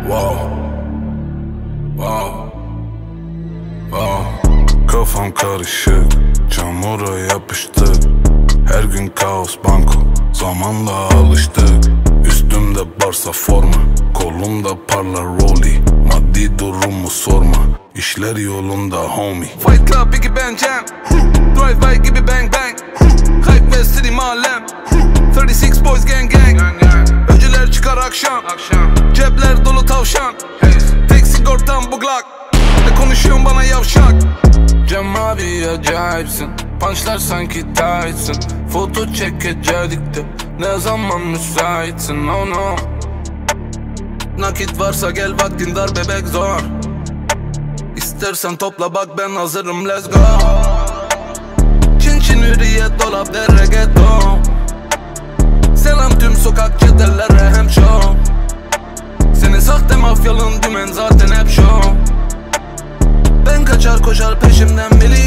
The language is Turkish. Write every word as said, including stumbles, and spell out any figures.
Wow, wow, wow. Kafam karışık, çamura yapıştık. Her gün kaos banko, zamanla alıştık. Üstümde Barsa forma, kolumda parlar rolly. Maddi durumu sorma, işler yolunda homie. Fight Club Biggie Ben Jam, Drive by gibi bang bang. Hype ve City mahallem, otuz altı boys gang gang. Öcüler çıkar akşam, cepler dolu tavşan. Tek sigortam bu Glock, ne konuşuyorsun bana yavşak. Cem abi acayipsin, punchlar sanki Tyson. Foto çekecektik de ne zaman müsaitsin, oh no. Nakit varsa gel, vaktin dar bebek zor. İstersen topla bak ben hazırım, let's go. Çin çin hürriyet dolap der reggaeton. Selam tüm sokak çetellere hem show. Senin sahte mafyalın dümen zaten hep show. Ben kaçar koşar peşimden milyon.